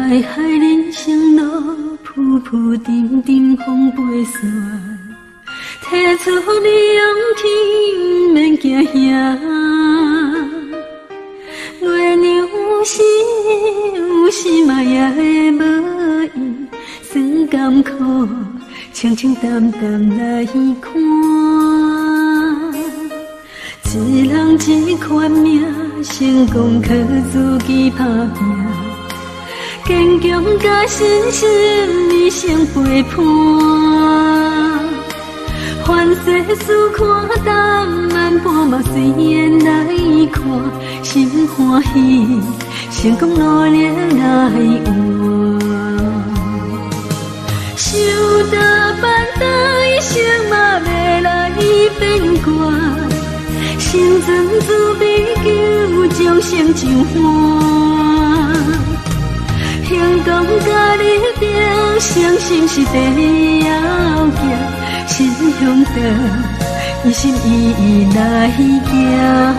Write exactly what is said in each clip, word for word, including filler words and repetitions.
海海人生路，浮浮沉沉风飞雪。提出你勇气，免惊遐。月亮有时有时嘛也会无意，酸甘苦，清清淡淡来看。一人一款命，成功靠自己打拼。坚强甲信心，一生陪伴。凡世事看淡，慢半嘛随缘来看。心欢喜，成功努力来换。受大办大，一生嘛要来变卦。心存慈悲求，众生就欢。行动甲力量，相信是第要件。心向道，一心一意来行。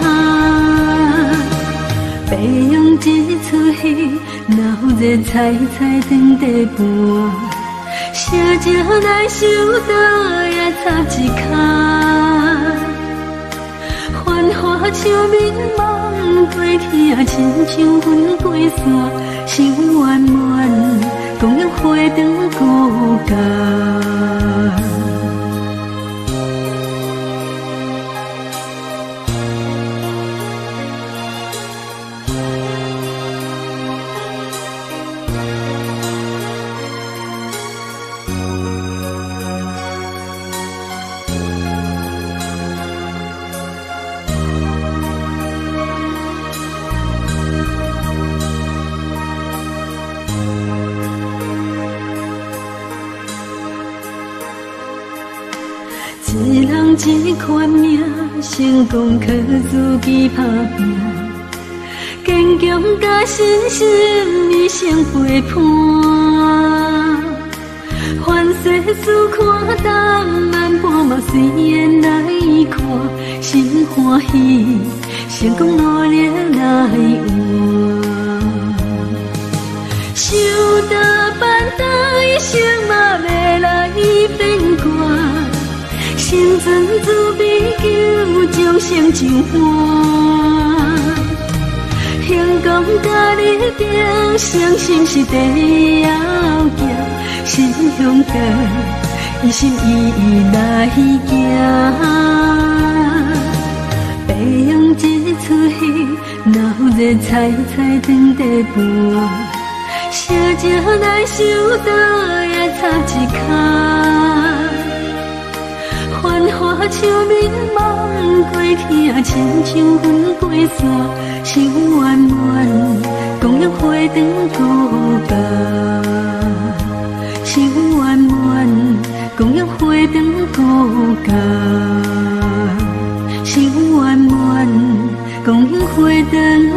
白羊一出戏，闹热菜菜长地盘。写这来受刀也插一跤。繁华像迷茫，过天亲像云过山，想圆满，同样花灯孤单。一人一款命，成功靠自己打拼。坚强甲信心，一生陪伴。凡世事看淡，慢半嘛随缘来看。心欢喜，成功努力来换。受大办大，一生嘛要来变卦。心存慈悲求，众生就欢。行动甲力量，相信是第要件。心向道，一心一意来行。白羊一出戏，闹热菜菜长地盘。写这来受刀也插一跤。繁华像迷茫，过天亲像云过山，想圆满，同样花灯孤单。想圆满，同样花灯孤单。想圆满，共样花灯。